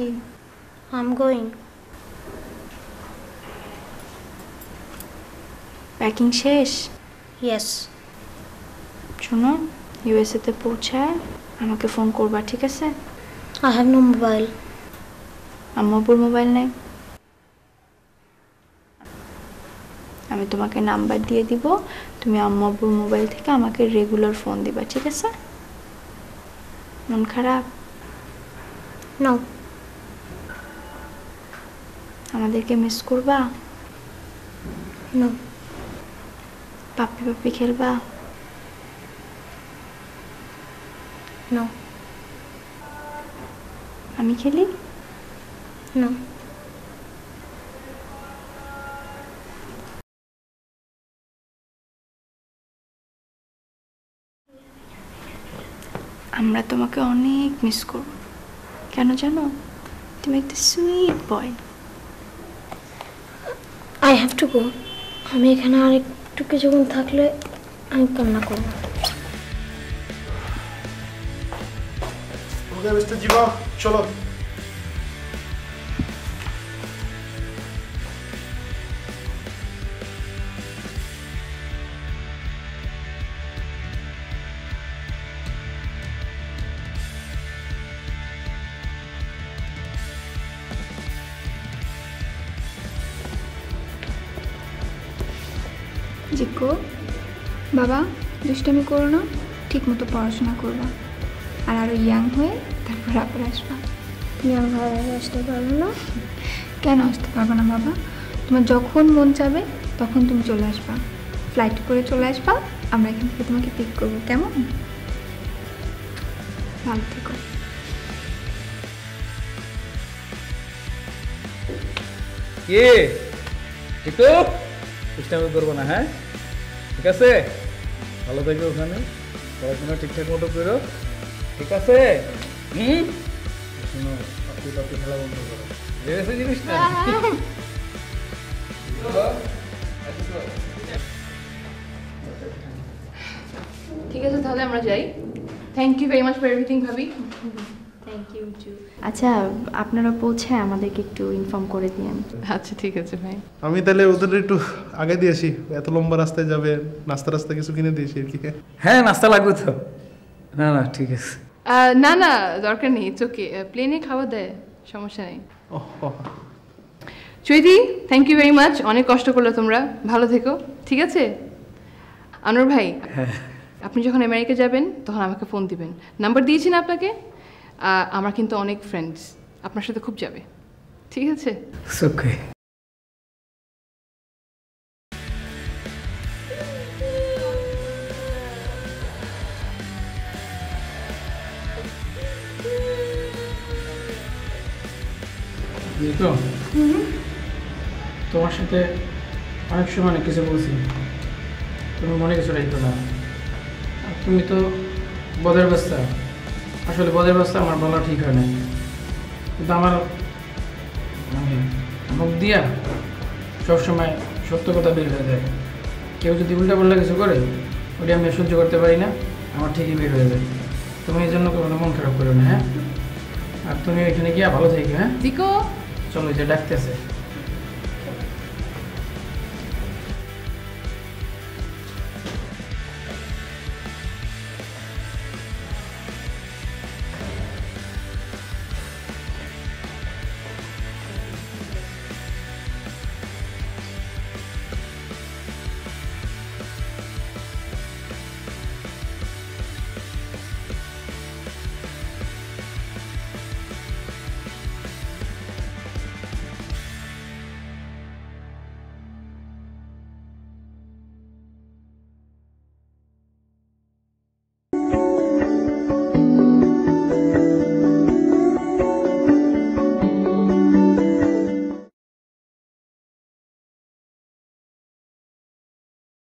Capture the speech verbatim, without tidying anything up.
I'm going. Packing শেষ? Yes. শোনো, USA তে পৌঁছায় আমাকে ফোন করবা, ঠিক আছে? I have no mobile. আম্মুর মোবাইল নেই? আমি তোমাকে নাম্বার দিয়ে দিব, তুমি আম্মুর মোবাইল থেকে আমাকে রেগুলার ফোন দিবা, ঠিক আছে? মন খারাপ? No. আমাদেরকে মিস করবা? No. পাপ্পি পাপ্পি খেলবা? No. আমি খেলি? No. আমরা তোমাকে অনেক মিস করব। কেন জানো? তুমি একটা sweet boy. I have to go. আমি এখানে আর একটু কিছুক্ষণ থাকলে আমি কান্না করব। ওকে মিস্টার জীবা, চলো। জিকো, বাবা দুষ্টামি করো না, ঠিক মতো পড়াশোনা করবা, আর আরো ইয়াং হয়ে তারপর আবার আসবা। তুমি আমার ঘরে আসতে পারবে না? কেন আসতে পারবো না বাবা? তোমার যখন মন চাবে তখন তুমি চলে আসবা, ফ্লাইট করে চলে আসবা, আমরা এখান থেকে তোমাকে পিক করবো, কেমন? ভালো থেকো। কে জিকো, দুষ্টামি করবো না, হ্যাঁ? ঠিক আছে, ভালো থাকবে, ওখানে পড়াশোনা ঠিকঠাক মতো করো, ঠিক আছে? হুম, শোনো, পাপ্পি পাপ্পি খেলা বন্ধ করো, বুঝেছো জিনিসটা? ঠিক আছে, তাহলে আমরা যাই। Thank you very much for everything ভাবি। Thank you too. আচ্ছা, আপনারা পৌঁছায় আমাদেরকে একটু ইনফর্ম করে দিয়েন। আচ্ছা ঠিক আছে ভাই। আমি তাহলে ওদের একটু আগে দিয়েছি, এত লম্বা রাস্তায় যাবে, নাস্তা রাস্তা কিছু কিনে দিয়েছি আর কি। হ্যাঁ, নাস্তা লাগবে তো। না না ঠিক আছে। না না দরকার নেই, ইটস ওকে, প্লেনে খাওয়া দেয়, সমস্যা নেই। Chaiti, thank you very much, অনেক কষ্ট করলে তোমরা, ভালো থেকো, ঠিক আছে? আনোয়ার ভাই, আপনি যখন আমেরিকা যাবেন তখন আমাকে ফোন দিবেন, নাম্বার দিয়েছি না আপনাকে? আমার কিন্তু অনেক ফ্রেন্ডস আপনার সাথে খুব যাবে, ঠিক আছে? ওকে। তোমার সাথে অনেক সময় অনেক কিছু বলছি, তুমি মনে কিছু রাখতো না। তুমি তো বদের বাচ্চা, আসলে বদের বাচ্চা আমার বলা ঠিক হয় না, কিন্তু আমার মানে মুখ দিয়া সবসময় সত্য কথা বের হয়ে যায়। কেউ যদি উল্টা পাল্টা কিছু করে ওটা আমি সহ্য করতে পারি না, আমার ঠিকই বের হয়ে যায়। তুমি এই জন্য কোনো মন খারাপ করো না, হ্যাঁ? আর তুমি এখানে গিয়া ভালো থাকি, হ্যাঁ? জিকো, চলো, যে ডাকতেছে।